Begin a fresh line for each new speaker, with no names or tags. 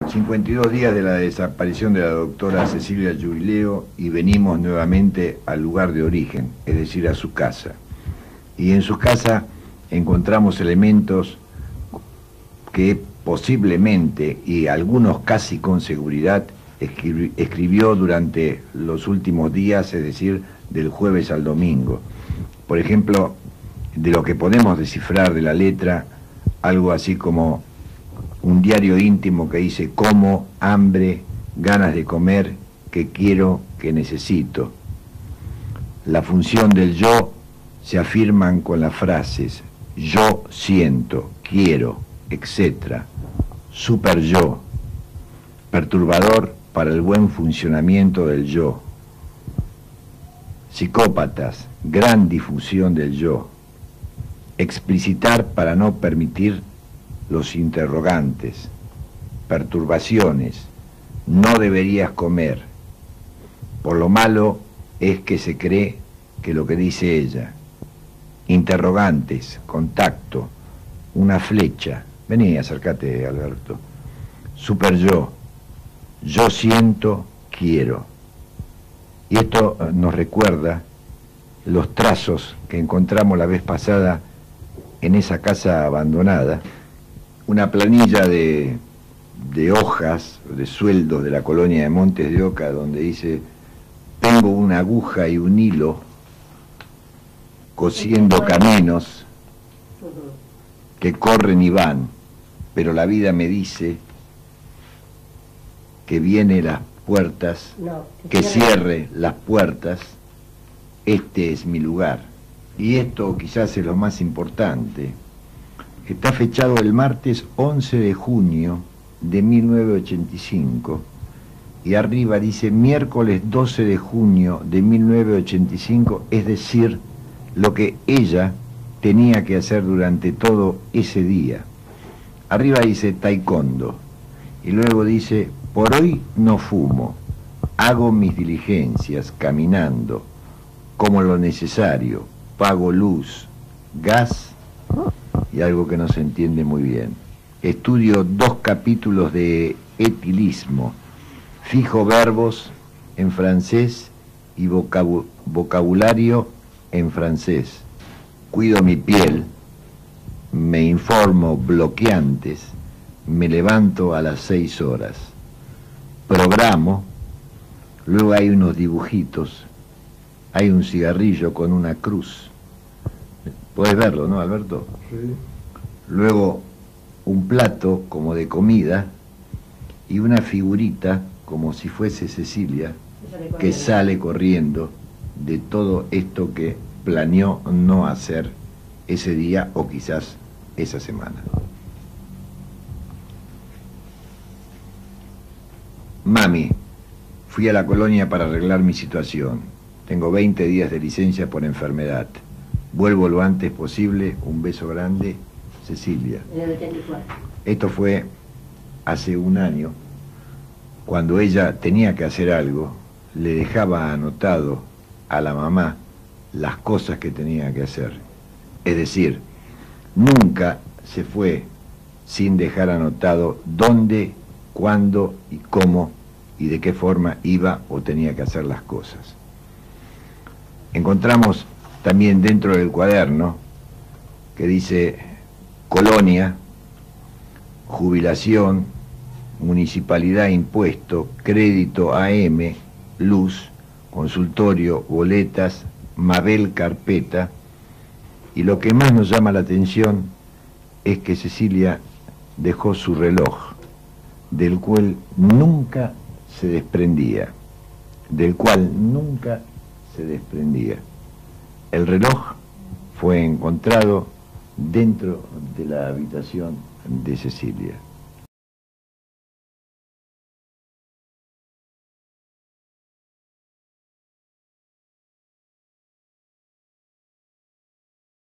52 días de la desaparición de la doctora Cecilia Giubileo y venimos nuevamente al lugar de origen, es decir, a su casa. Y en su casa encontramos elementos que posiblemente, y algunos casi con seguridad, escribió durante los últimos días, es decir, del jueves al domingo. Por ejemplo, de lo que podemos descifrar de la letra, algo así como un diario íntimo que dice: como, hambre, ganas de comer, que quiero, que necesito. La función del yo se afirman con las frases yo siento, quiero, etc. Super yo, perturbador para el buen funcionamiento del yo. Psicópatas, gran difusión del yo. Explicitar para no permitir los interrogantes. Perturbaciones, no deberías comer. Por lo malo es que se cree que lo que dice ella. Interrogantes, contacto, una flecha. Vení, acércate, Alberto. Super yo, yo siento, quiero. Y esto nos recuerda los trazos que encontramos la vez pasada en esa casa abandonada, una planilla de hojas, de sueldos de la colonia de Montes de Oca, donde dice: tengo una aguja y un hilo cosiendo caminos que corren y van, pero la vida me dice que viene las puertas, que cierre las puertas, este es mi lugar. Y esto quizás es lo más importante. Está fechado el martes 11 de junio de 1985 y arriba dice miércoles 12 de junio de 1985, es decir, lo que ella tenía que hacer durante todo ese día. Arriba dice taekwondo y luego dice: por hoy no fumo, hago mis diligencias caminando, como lo necesario, pago luz, gas y algo que no se entiende muy bien. Estudio 2 capítulos de etilismo, fijo verbos en francés y vocabulario en francés. Cuido mi piel, me informo bloqueantes, me levanto a las 6 horas. Programo, luego hay unos dibujitos, hay un cigarrillo con una cruz. Podés verlo, ¿no, Alberto? Sí. Luego un plato como de comida y una figurita como si fuese Cecilia que sale corriendo de todo esto que planeó no hacer ese día o quizás esa semana. Mami, fui a la colonia para arreglar mi situación. Tengo 20 días de licencia por enfermedad. Vuelvo lo antes posible. Un beso grande, Cecilia. Esto fue hace un año, cuando ella tenía que hacer algo, le dejaba anotado a la mamá las cosas que tenía que hacer. Es decir, nunca se fue sin dejar anotado dónde, cuándo y cómo y de qué forma iba o tenía que hacer las cosas. Encontramos también dentro del cuaderno que dice colonia, jubilación, municipalidad, impuesto, crédito AM, luz, consultorio, boletas, Mabel, carpeta. Y lo que más nos llama la atención es que Cecilia dejó su reloj, del cual nunca se desprendía, El reloj fue encontrado dentro de la habitación de Cecilia.